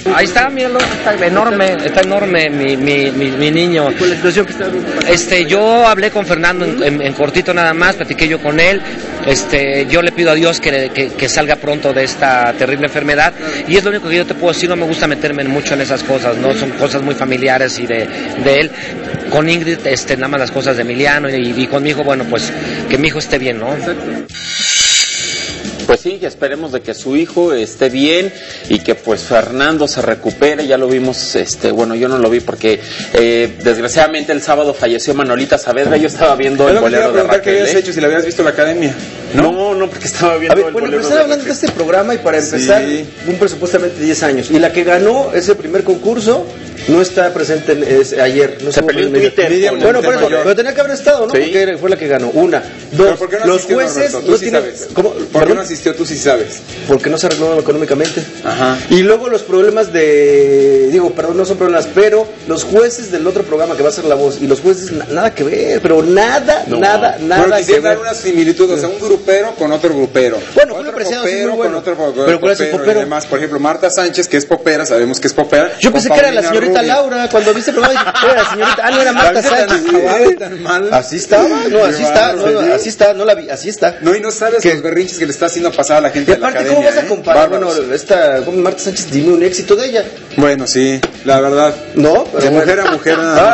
Ahí está, míralo, está enorme mi niño. ¿Cuál es la situación que está? Yo hablé con Fernando en cortito nada más, platiqué yo con él. Yo le pido a Dios que salga pronto de esta terrible enfermedad, y es lo único que yo te puedo decir. No me gusta meterme mucho en esas cosas, no son cosas muy familiares y de él. Con Ingrid, nada más las cosas de Emiliano, y con mi hijo, bueno, pues que mi hijo esté bien, ¿no? Pues sí, esperemos de que su hijo esté bien y que pues Fernando se recupere. Ya lo vimos, bueno, yo no lo vi porque desgraciadamente el sábado falleció Manolita Saavedra. Yo estaba viendo el bolero de Raquel. ¿Qué habías hecho? Si la habías visto en la academia. No, porque estaba viendo el bolero. Bueno, empezar hablando de este programa, y para empezar, un presupuestamente 10 años. Y la que ganó ese primer concurso no está presente ayer. No se peleó en Twitter. Bueno, por eso, pero tenía que haber estado, ¿no? Sí. Porque fue la que ganó. Una. Dos, ¿por qué no los asistió, jueces Norberto? no Sí tienen... sabes. ¿Cómo? ¿Por qué no asistió? Tú sí sabes. Porque no se arregló económicamente. Ajá. Y luego los problemas no son problemas, pero los jueces del otro programa que va a ser La Voz, y los jueces nada que ver, pero nada Bueno, que quisiera ver. dar una similitud, o sea, un grupero con otro grupero. Bueno, otro fue apreciado, popero sí, muy bueno. con otro popero. Pero ¿cuál es el popero? Y demás. Por ejemplo, Marta Sánchez, que es popera, sabemos que es popera. Yo pensé con que era la Paulina señorita Rubio. Laura. Cuando viste el programa dije, era la señorita. No era Marta Sánchez. Tan mal. Así estaba, no, así está, no, así está, no la vi, así está. No, y no sabes los berrinches que le está haciendo pasar a la gente Y de la aparte, academia. ¿cómo vas a comparar? Bárbaros. Bueno, Marta Sánchez, dime un éxito de ella. Bueno, sí, la verdad. No, pero De bueno. mujer a mujer nada más.